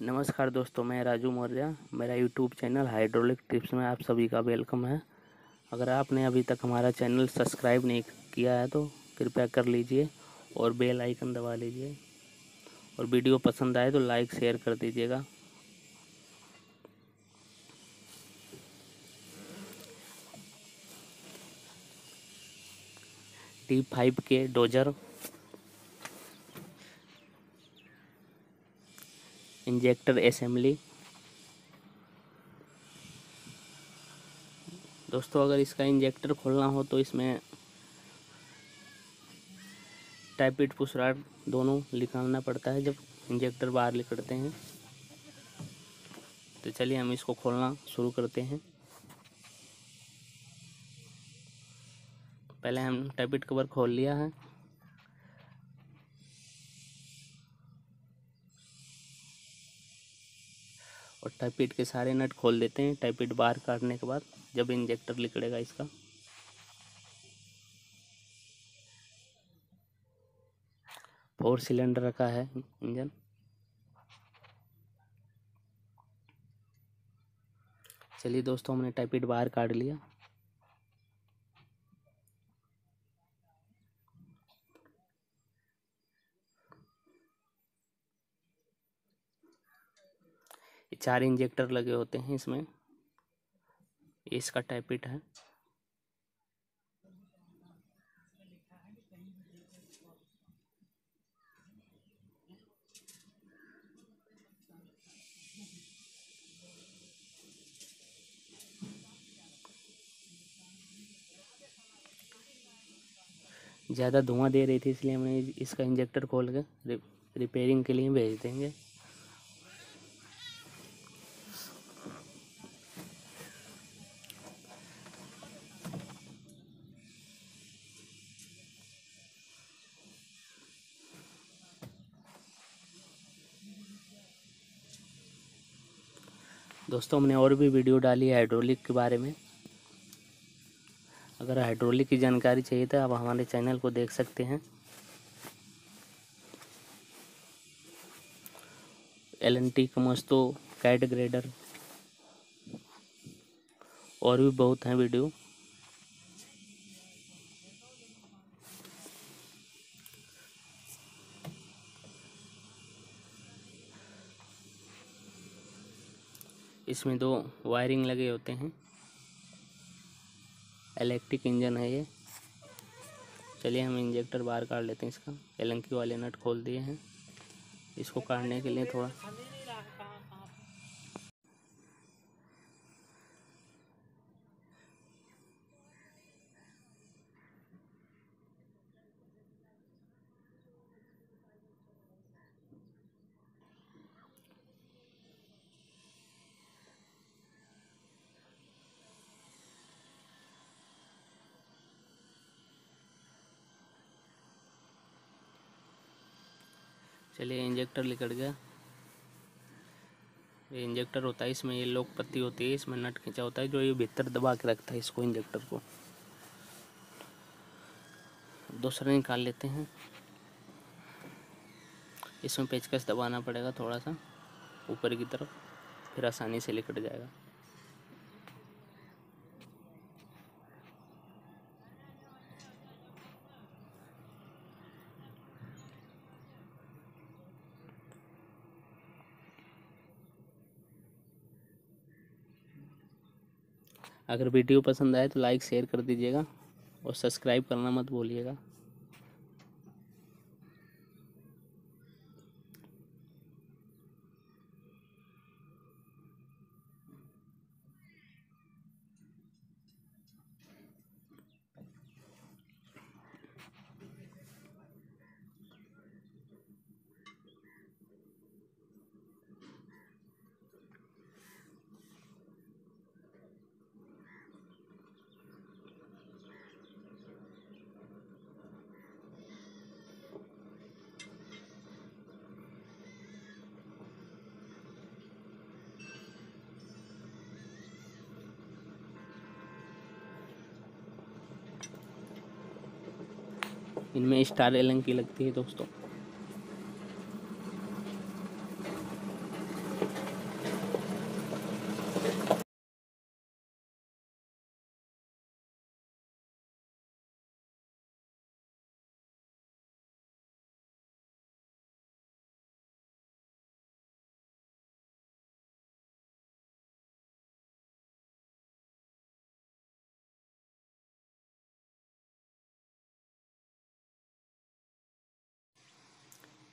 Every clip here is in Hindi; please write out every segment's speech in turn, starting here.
नमस्कार दोस्तों, मैं राजू मौर्य। मेरा यूट्यूब चैनल हाइड्रोलिक टिप्स में आप सभी का वेलकम है। अगर आपने अभी तक हमारा चैनल सब्सक्राइब नहीं किया है तो कृपया कर लीजिए और बेल आइकन दबा लीजिए, और वीडियो पसंद आए तो लाइक शेयर कर दीजिएगा। T5 के डोजर इंजेक्टर असेंबली। दोस्तों, अगर इसका इंजेक्टर खोलना हो तो इसमें टाइपिट पुश रॉड दोनों निकालना पड़ता है जब इंजेक्टर बाहर निकलते हैं। तो चलिए हम इसको खोलना शुरू करते हैं। पहले हम टाइपिट कवर खोल लिया है। और टाइपिट के सारे नट खोल देते हैं टाइपिट बाहर काटने के बाद, जब इंजेक्टर निकलेगा इसका। फोर सिलेंडर रखा है इंजन। चलिए दोस्तों, हमने टाइपिट बाहर काट लिया। ये 4 इंजेक्टर लगे होते हैं इसमें। ये इसका टाइपिट है। ज़्यादा धुआं दे रही थी इसलिए हमने इसका इंजेक्टर खोल के रिपेयरिंग के लिए भेज देंगे। दोस्तों, हमने और भी वीडियो डाली है हाइड्रोलिक के बारे में। अगर हाइड्रोलिक की जानकारी चाहिए तो आप हमारे चैनल को देख सकते हैं। LNT कमस्तो, कैट ग्रेडर और भी बहुत हैं वीडियो। इसमें 2 वायरिंग लगे होते हैं। इलेक्ट्रिक इंजन है ये। चलिए हम इंजेक्टर बाहर काट लेते हैं इसका। एलंकी वाले नट खोल दिए हैं। इसको काटने के लिए थोड़ा चलिए इंजेक्टर निकल गया। ये इंजेक्टर होता है, इसमें ये लॉक पत्ती होती है, इसमें नट खींचा होता है जो ये भीतर दबा के रखता है इसको, इंजेक्टर को। दूसरा निकाल लेते हैं। इसमें पेचकस दबाना पड़ेगा थोड़ा सा ऊपर की तरफ, फिर आसानी से निकल जाएगा। अगर वीडियो पसंद आए तो लाइक शेयर कर दीजिएगा और सब्सक्राइब करना मत भूलिएगा। इनमें स्टार एलन की लगती है दोस्तों।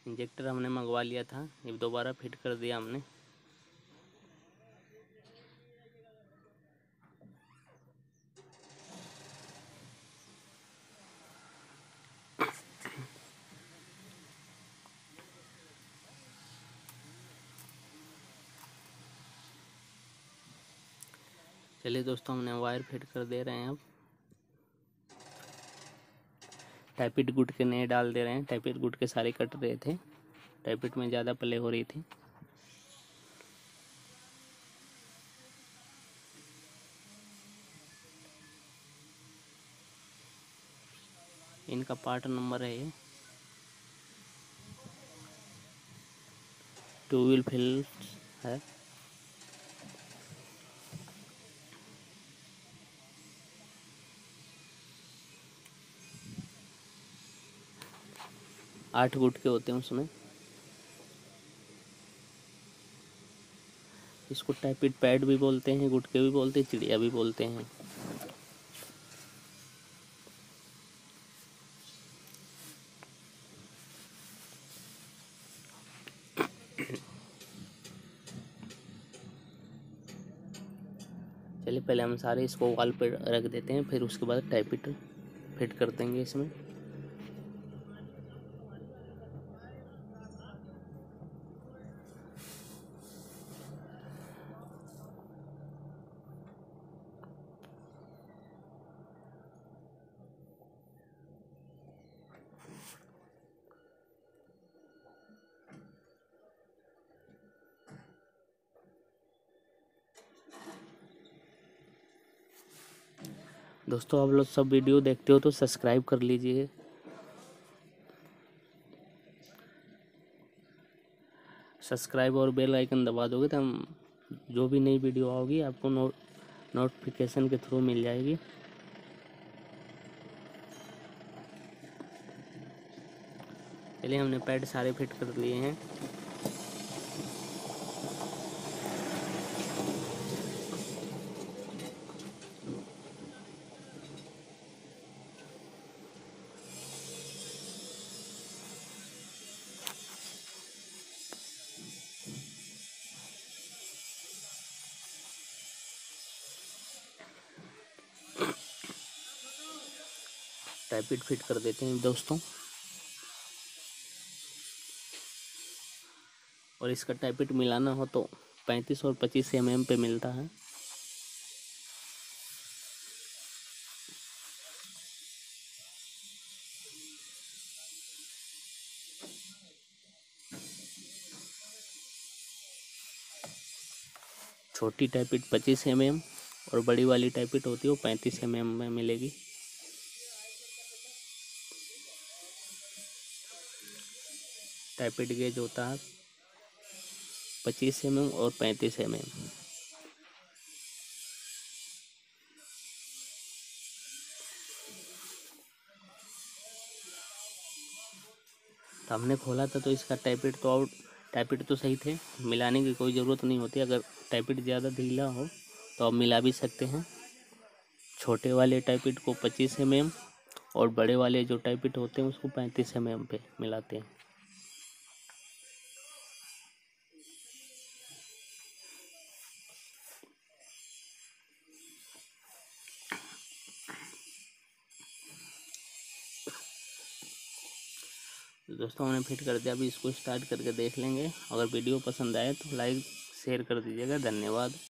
इंजेक्टर हमने मंगवा लिया था, ये दोबारा फिट कर दिया हमने। चलिए दोस्तों, हमने वायर फिट कर दे रहे हैं। अब टाइपिट गुड के नए डाल दे रहे हैं। टाइपिट गुड के सारे कट रहे थे, टाइपिट में ज़्यादा प्ले हो रही थी। इनका पार्ट नंबर है ये 2 व्हील फिल्स है। आठ गुटके होते हैं उसमें। इसको टाइपिट पैड भी बोलते हैं, गुटके भी बोलते हैं, चिड़िया भी बोलते हैं। चलिए पहले हम सारे इसको वॉल पे रख देते हैं, फिर उसके बाद टाइपिट फिट कर देंगे इसमें। दोस्तों, आप लोग सब वीडियो देखते हो तो सब्सक्राइब कर लीजिए। सब्सक्राइब और बेल आइकन दबा दोगे तो हम जो भी नई वीडियो आओगी आपको नोटिफिकेशन के थ्रू मिल जाएगी। चलिए, हमने पैड सारे फिट कर लिए हैं। टाइपिट फिट कर देते हैं दोस्तों। और इसका टाइपिट मिलाना हो तो 35 और 25 mm पे मिलता है। छोटी टाइपिट 25 mm और बड़ी वाली टाइपिट होती है वो 35 mm में मिलेगी। टाइपिट गेज होता है 25 mm और 35 mm। तो हमने खोला था तो इसका टाइपिट तो सही थे, मिलाने की कोई ज़रूरत नहीं होती। अगर टाइपिट ज़्यादा ढीला हो तो आप मिला भी सकते हैं। छोटे वाले टाइपिट को 25 mm और बड़े वाले जो टाइपिट होते हैं उसको 35 mm पे मिलाते हैं। दोस्तों, हमने फिट कर दिया। अभी इसको स्टार्ट करके देख लेंगे। अगर वीडियो पसंद आए तो लाइक शेयर कर दीजिएगा। धन्यवाद।